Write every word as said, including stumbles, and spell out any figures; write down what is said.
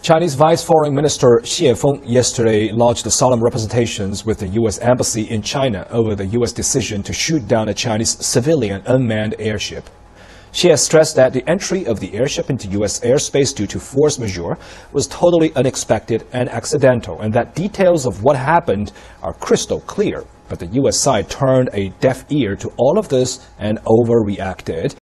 Chinese Vice Foreign Minister Xie Feng yesterday lodged solemn representations with the U S Embassy in China over the U S decision to shoot down a Chinese civilian unmanned airship. Xie stressed that the entry of the airship into U S airspace due to force majeure was totally unexpected and accidental, and that details of what happened are crystal clear. But the U S side turned a deaf ear to all of this and overreacted.